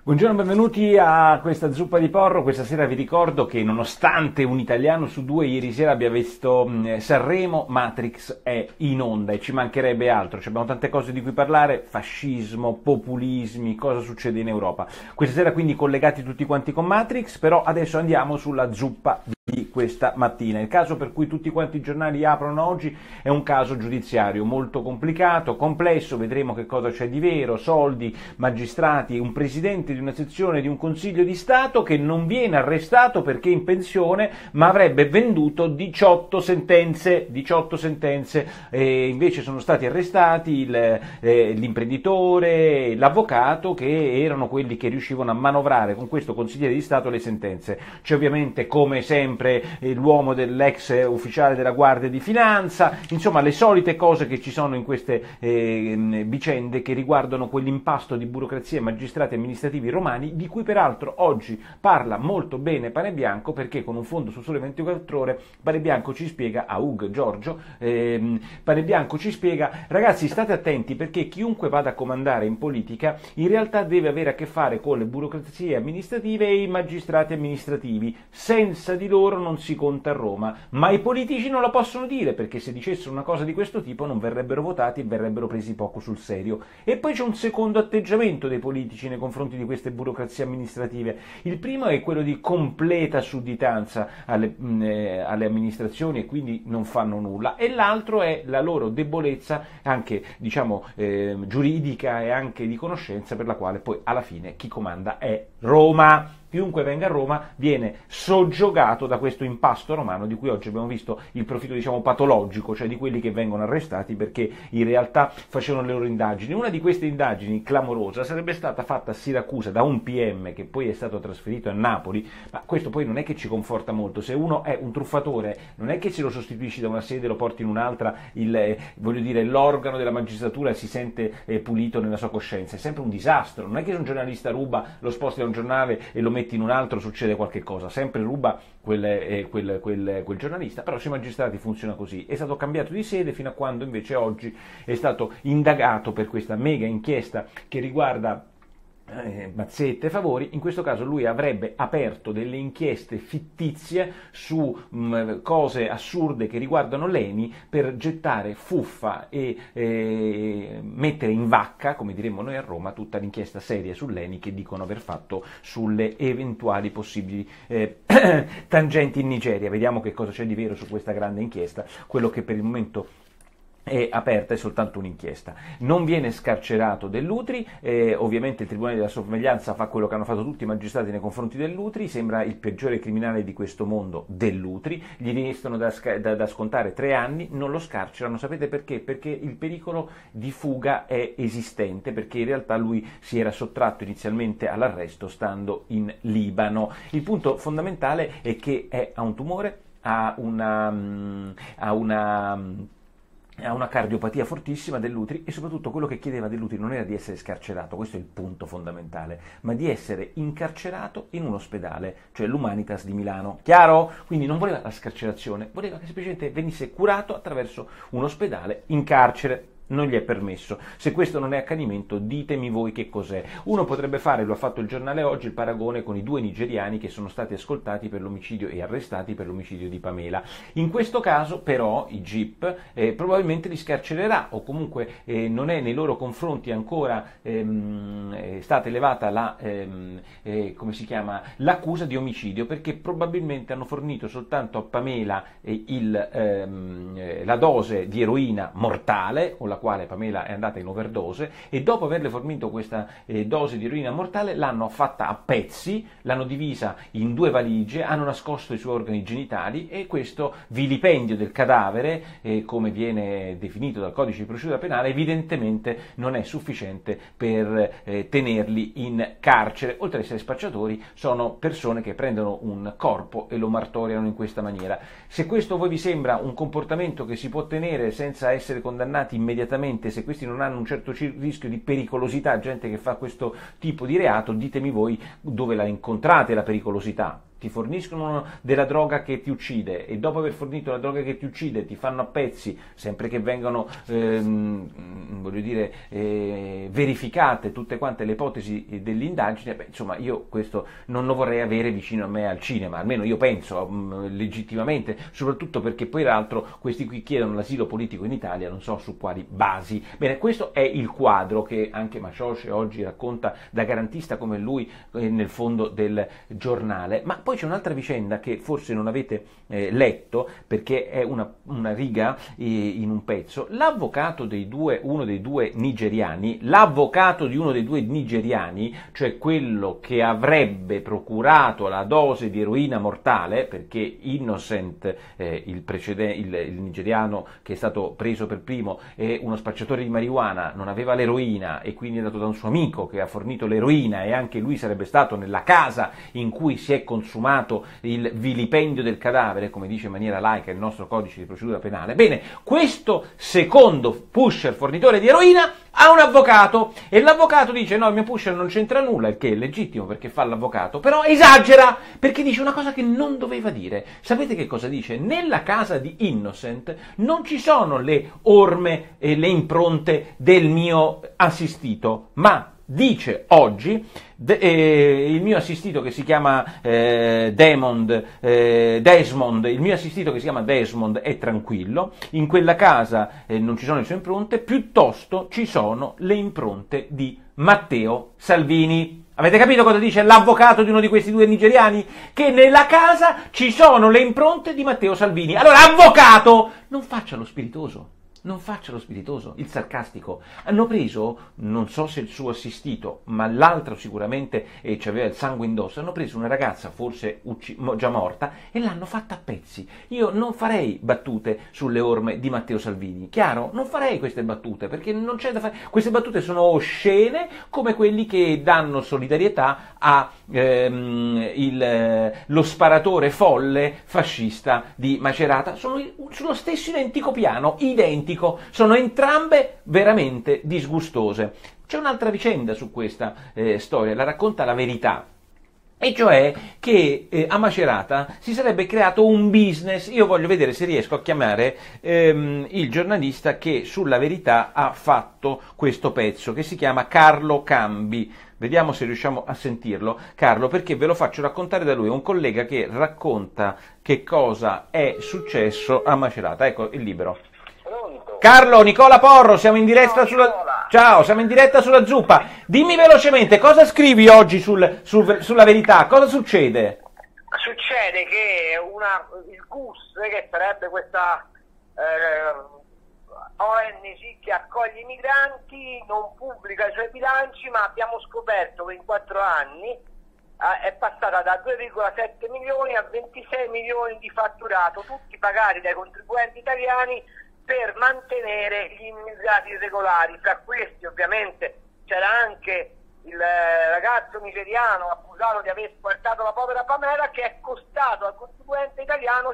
Buongiorno, benvenuti a questa zuppa di porro. Questa sera vi ricordo che nonostante un italiano su due ieri sera abbia visto Sanremo, Matrix è in onda e ci mancherebbe altro. Abbiamo tante cose di cui parlare, fascismo, populismi, cosa succede in Europa. Questa sera quindi collegati tutti quanti con Matrix, però adesso andiamo sulla zuppa di questa mattina. Il caso per cui tutti quanti i giornali aprono oggi è un caso giudiziario molto complicato, complesso, vedremo che cosa c'è di vero, soldi, magistrati, un presidente di una sezione di un consiglio di Stato che non viene arrestato perché è in pensione, ma avrebbe venduto 18 sentenze, invece sono stati arrestati l'imprenditore, l'avvocato, che erano quelli che riuscivano a manovrare con questo consigliere di Stato le sentenze. C'è ovviamente, come sempre, l'uomo dell'ex ufficiale della Guardia di Finanza, insomma le solite cose che ci sono in queste vicende che riguardano quell'impasto di burocrazia e magistrati amministrativi romani, di cui peraltro oggi parla molto bene Panebianco, perché con un fondo su Sole 24 Ore Panebianco ci spiega, a Giorgio, Panebianco ci spiega: ragazzi, state attenti, perché chiunque vada a comandare in politica in realtà deve avere a che fare con le burocrazie amministrative e i magistrati amministrativi. Senza di loro non si conta a Roma, ma i politici non lo possono dire, perché se dicessero una cosa di questo tipo non verrebbero votati e verrebbero presi poco sul serio. E poi c'è un secondo atteggiamento dei politici nei confronti di queste burocrazie amministrative. Il primo è quello di completa sudditanza alle amministrazioni e quindi non fanno nulla, e l'altro è la loro debolezza anche, diciamo, giuridica e anche di conoscenza, per la quale poi alla fine chi comanda è Roma. Chiunque venga a Roma viene soggiogato da questo impasto romano, di cui oggi abbiamo visto il profilo, diciamo, patologico, cioè di quelli che vengono arrestati perché in realtà facevano le loro indagini. Una di queste indagini clamorosa sarebbe stata fatta a Siracusa da un PM che poi è stato trasferito a Napoli, ma questo poi non è che ci conforta molto. Se uno è un truffatore non è che se lo sostituisci da una sede e lo porti in un'altra, voglio dire, l'organo della magistratura si sente pulito nella sua coscienza. È sempre un disastro. Non è che se un giornalista ruba, lo sposti da un giornale e lo metti in un altro, succede qualche cosa, sempre ruba quel giornalista. Però sui magistrati funziona così. È stato cambiato di sede fino a quando invece oggi è stato indagato per questa mega inchiesta che riguarda mazzette e favori. In questo caso lui avrebbe aperto delle inchieste fittizie su cose assurde che riguardano l'ENI, per gettare fuffa e mettere in vacca, come diremmo noi a Roma, tutta l'inchiesta seria sull'ENI che dicono aver fatto sulle eventuali possibili tangenti in Nigeria. Vediamo che cosa c'è di vero su questa grande inchiesta. Quello che per il momento è aperta è soltanto un'inchiesta. Non viene scarcerato Dell'Utri, ovviamente il Tribunale della Sorveglianza fa quello che hanno fatto tutti i magistrati nei confronti Dell'Utri, sembra il peggiore criminale di questo mondo Dell'Utri, gli restano da scontare 3 anni, non lo scarcerano. Sapete perché? Perché il pericolo di fuga è esistente, perché in realtà lui si era sottratto inizialmente all'arresto stando in Libano. Il punto fondamentale è che ha un tumore, ha una cardiopatia fortissima Dell'Utri, e soprattutto quello che chiedeva Dell'Utri non era di essere scarcerato, questo è il punto fondamentale, ma di essere incarcerato in un ospedale, cioè l'Humanitas di Milano. Chiaro? Quindi non voleva la scarcerazione, voleva che semplicemente venisse curato attraverso un ospedale in carcere. Non gli è permesso. Se questo non è accanimento, ditemi voi che cos'è. Uno potrebbe fare, lo ha fatto il giornale oggi, il paragone con i 2 nigeriani che sono stati ascoltati per l'omicidio e arrestati per l'omicidio di Pamela. In questo caso però il GIP probabilmente li scarcererà, o comunque non è nei loro confronti ancora stata elevata l'accusa di omicidio, perché probabilmente hanno fornito soltanto a Pamela la dose di eroina mortale, con la quale Pamela è andata in overdose, e dopo averle fornito questa dose di eroina mortale l'hanno fatta a pezzi, l'hanno divisa in 2 valigie, hanno nascosto i suoi organi genitali, e questo vilipendio del cadavere, come viene definito dal codice di procedura penale, evidentemente non è sufficiente per tenerli in carcere. Oltre ad essere spacciatori, sono persone che prendono un corpo e lo martoriano in questa maniera. Se questo a voi vi sembra un comportamento che si può tenere senza essere condannati immediatamente, se questi non hanno un certo rischio di pericolosità, gente che fa questo tipo di reato, ditemi voi dove la incontrate la pericolosità. ti forniscono della droga che ti uccide e dopo aver fornito la droga che ti uccide ti fanno a pezzi, sempre che vengano verificate tutte quante le ipotesi dell'indagine, insomma io questo non lo vorrei avere vicino a me al cinema, almeno io penso legittimamente, soprattutto perché poi l'altro questi qui chiedono l'asilo politico in Italia, non so su quali basi. Bene, questo è il quadro che anche Masciosce oggi racconta da garantista come lui nel fondo del Giornale. Ma poi c'è un'altra vicenda che forse non avete letto, perché è una riga in un pezzo. L'avvocato uno dei due nigeriani, cioè quello che avrebbe procurato la dose di eroina mortale, perché Innocent, il nigeriano che è stato preso per primo, è uno spacciatore di marijuana, non aveva l'eroina e quindi è andato da un suo amico che ha fornito l'eroina e anche lui sarebbe stato nella casa in cui si è consumato il vilipendio del cadavere, come dice in maniera laica il nostro codice di procedura penale. Bene, questo secondo pusher fornitore di eroina ha un avvocato e l'avvocato dice no, il mio pusher non c'entra nulla, il che è legittimo perché fa l'avvocato, però esagera perché dice una cosa che non doveva dire. Sapete che cosa dice? Nella casa di Innocent non ci sono le orme e le impronte del mio assistito, ma dice oggi il mio assistito che si chiama Desmond, il mio assistito che si chiama Desmond è tranquillo, in quella casa non ci sono le sue impronte, piuttosto ci sono le impronte di Matteo Salvini. Avete capito cosa dice l'avvocato di uno di questi due nigeriani? Che nella casa ci sono le impronte di Matteo Salvini. Allora, avvocato, non faccia lo spiritoso. Non faccia lo spiritoso, il sarcastico. Hanno preso, non so se il suo assistito, ma l'altro sicuramente ci aveva il sangue indosso, hanno preso una ragazza forse già morta e l'hanno fatta a pezzi. Io non farei battute sulle orme di Matteo Salvini, chiaro? Non farei queste battute perché non c'è da fare. Queste battute sono oscene come quelli che danno solidarietà a lo sparatore folle fascista di Macerata. Sono sullo stesso identico piano, identico. Sono entrambe veramente disgustose. C'è un'altra vicenda su questa storia, la racconta La Verità, e cioè che a Macerata si sarebbe creato un business. Io voglio vedere se riesco a chiamare il giornalista che sulla Verità ha fatto questo pezzo, che si chiama Carlo Cambi. Vediamo se riusciamo a sentirlo, Carlo, perché ve lo faccio raccontare da lui, è un collega che racconta che cosa è successo a Macerata. Ecco il libero. Carlo, Nicola Porro, siamo in diretta Ciao, siamo in diretta sulla Zuppa. Dimmi velocemente, cosa scrivi oggi sulla Verità? Cosa succede? Succede che il GUS, che sarebbe questa ONG che accoglie i migranti, non pubblica i suoi bilanci, ma abbiamo scoperto che in 4 anni è passata da 2,7 milioni a 26 milioni di fatturato, tutti pagati dai contribuenti italiani per mantenere gli immigrati irregolari. Fra questi ovviamente c'era anche il ragazzo nigeriano accusato di aver portato la povera Pamela, che è costato al contribuente italiano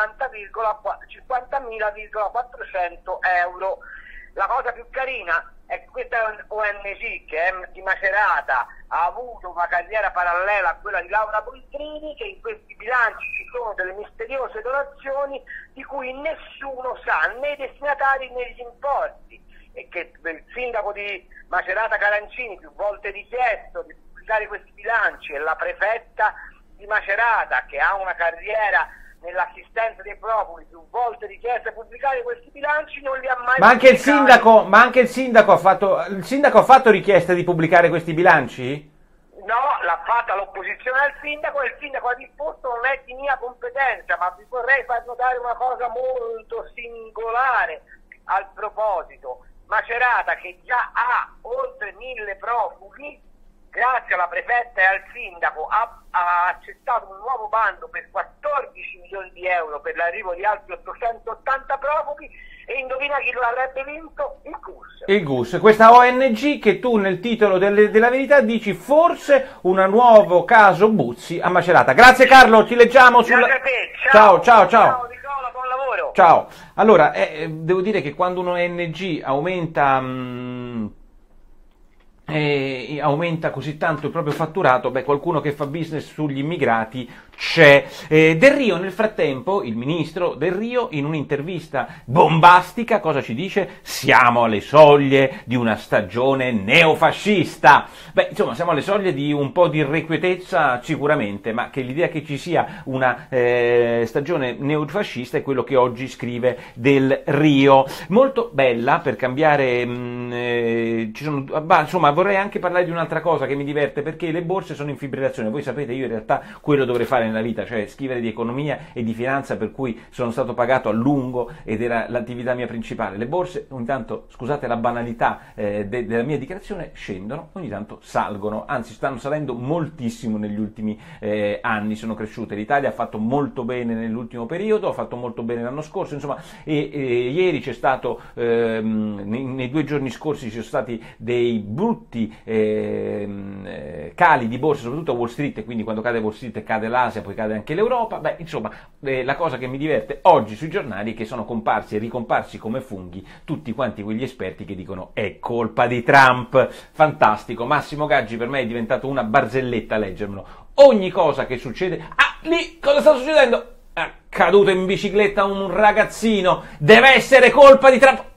50.400 euro. La cosa più carina è che questa ONG, che è di Macerata, ha avuto una carriera parallela a quella di Laura Boldrini, che in questi bilanci ci sono delle misteriose donazioni di cui nessuno sa, né i destinatari né gli importi, e che il sindaco di Macerata Carancini più volte richiesto di pubblicare questi bilanci, e la prefetta di Macerata, che ha una carriera nell'assistenza dei profughi, più volte richiesta di pubblicare questi bilanci, non li ha mai pubblicati. Ma anche il sindaco ha fatto richiesta di pubblicare questi bilanci? No, l'ha fatta l'opposizione al sindaco e il sindaco ha risposto non è di mia competenza, ma vi vorrei far notare una cosa molto singolare al proposito. Macerata, che già ha oltre 1000 profughi, grazie alla prefetta e al sindaco ha accettato un nuovo bando per 14 milioni di euro per l'arrivo di altri 880 profughi, e indovina chi lo avrebbe vinto? Il GUS. Il GUS, questa ONG che tu nel titolo della Verità dici forse un nuovo caso Buzzi a Macerata. Grazie Carlo, ti leggiamo sulla... Ciao. Ciao Nicola, buon lavoro. Ciao. Allora, devo dire che quando un'ONG aumenta aumenta così tanto il proprio fatturato, qualcuno che fa business sugli immigrati c'è. Del Rio nel frattempo, il ministro Del Rio in un'intervista bombastica cosa ci dice? Siamo alle soglie di una stagione neofascista. Insomma, siamo alle soglie di un po' di irrequietezza sicuramente, ma che l'idea che ci sia una stagione neofascista è quello che oggi scrive Del Rio. Molto bella, per cambiare, insomma, vorrei anche parlare di un'altra cosa che mi diverte, perché le borse sono in fibrillazione. Voi sapete, io in realtà quello dovrei fare nella vita, cioè scrivere di economia e di finanza, per cui sono stato pagato a lungo ed era l'attività mia principale. Le borse ogni tanto, scusate la banalità della mia dichiarazione, scendono, ogni tanto salgono, anzi stanno salendo moltissimo negli ultimi anni, sono cresciute. L'Italia ha fatto molto bene nell'ultimo periodo, ha fatto molto bene l'anno scorso, insomma, ieri c'è stato, nei 2 giorni scorsi ci sono stati dei brutti cali di borsa, soprattutto a Wall Street, e quindi quando cade Wall Street cade l'Asia, poi cade anche l'Europa. Insomma, la cosa che mi diverte oggi sui giornali è che sono comparsi e ricomparsi come funghi tutti quanti quegli esperti che dicono è colpa di Trump. Fantastico, Massimo Gaggi per me è diventato una barzelletta leggermelo. Ogni cosa che succede, lì cosa sta succedendo? È caduto in bicicletta un ragazzino, deve essere colpa di Trump.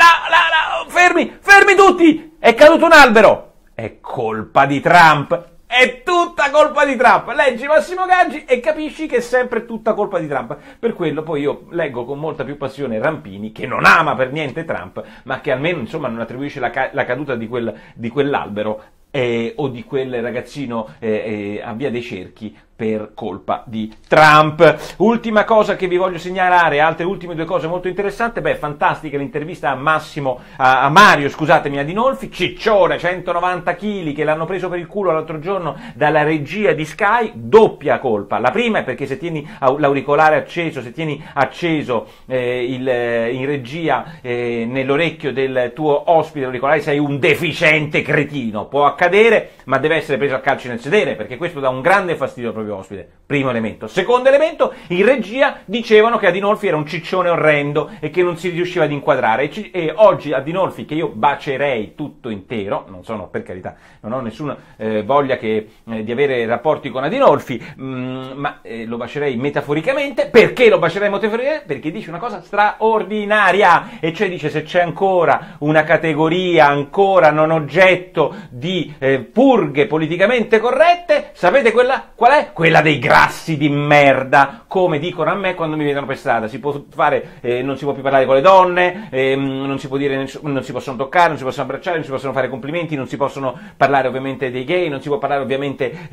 Fermi tutti, è caduto un albero, è colpa di Trump. È tutta colpa di Trump. Leggi Massimo Gaggi e capisci che è sempre tutta colpa di Trump. Per quello poi io leggo con molta più passione Rampini, che non ama per niente Trump, ma che almeno, insomma, non attribuisce la caduta di quell'albero o di quel ragazzino a Via dei Cerchi per colpa di Trump. Ultima cosa che vi voglio segnalare, altre ultime 2 cose molto interessanti. Fantastica l'intervista a Mario, scusatemi, Adinolfi, ciccione, 190 kg, che l'hanno preso per il culo l'altro giorno dalla regia di Sky. Doppia colpa. La prima è perché se tieni l'auricolare acceso, se tieni acceso in regia nell'orecchio del tuo ospite l'auricolare, sei un deficiente cretino. Può accadere, ma deve essere preso a calci nel sedere, perché questo dà un grande fastidio al proprio ospite. Primo elemento. Secondo elemento, in regia dicevano che Adinolfi era un ciccione orrendo e che non si riusciva ad inquadrare, e oggi Adinolfi, che io bacerei tutto intero, non sono, per carità, non ho nessuna voglia di avere rapporti con Adinolfi, ma lo bacerei metaforicamente. Perché lo bacerei metaforicamente? Perché dice una cosa straordinaria, e cioè dice: se c'è ancora una categoria ancora non oggetto di purghe politicamente corrette, sapete qual è? Quella dei grassi di merda, come dicono a me quando mi vedono per strada. Si può fare, non si può più parlare con le donne, non si può dire, non si possono toccare, non si possono abbracciare, non si possono fare complimenti, non si possono parlare ovviamente dei gay, non si può parlare ovviamente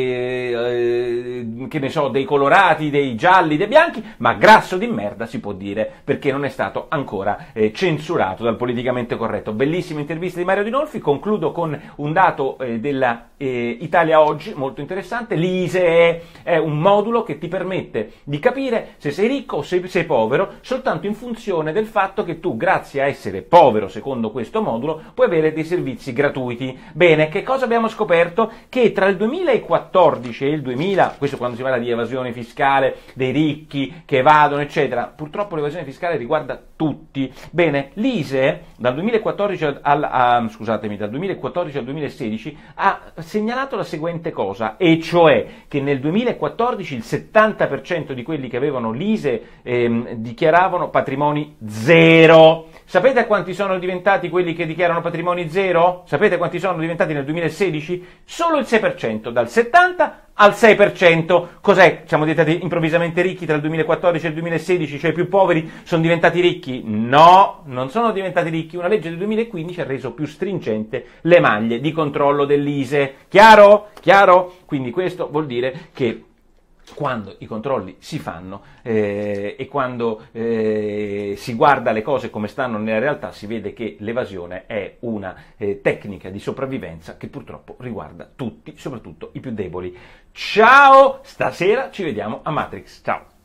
che ne so, dei colorati, dei gialli, dei bianchi, ma grasso di merda si può dire, perché non è stato ancora censurato dal politicamente corretto. Bellissima intervista di Mario Adinolfi. Concludo con un dato della Italia Oggi molto interessante. L'ISEE è un modulo che ti permette di capire se sei ricco o se sei povero soltanto in funzione del fatto che tu, grazie a essere povero secondo questo modulo, puoi avere dei servizi gratuiti. Bene, che cosa abbiamo scoperto? Che tra il 2014 e il 2000, questo quando si parla di evasione fiscale, dei ricchi che evadono eccetera, purtroppo l'evasione fiscale riguarda tutti. Bene, l'ISEE dal 2014 al 2016 ha segnalato la seguente cosa, e cioè che nel 2014 il 70% di quelli che avevano l'ISEE dichiaravano patrimoni zero. Sapete quanti sono diventati quelli che dichiarano patrimoni zero? Sapete quanti sono diventati nel 2016? Solo il 6%, dal 70% al 6%. Cos'è? Siamo diventati improvvisamente ricchi tra il 2014 e il 2016, cioè i più poveri sono diventati ricchi? No, non sono diventati ricchi. Una legge del 2015 ha reso più stringente le maglie di controllo dell'ISEE. Chiaro? Chiaro? Quindi questo vuol dire che quando i controlli si fanno e quando si guarda le cose come stanno nella realtà, si vede che l'evasione è una tecnica di sopravvivenza che purtroppo riguarda tutti, soprattutto i più deboli. Ciao, stasera ci vediamo a Matrix. Ciao.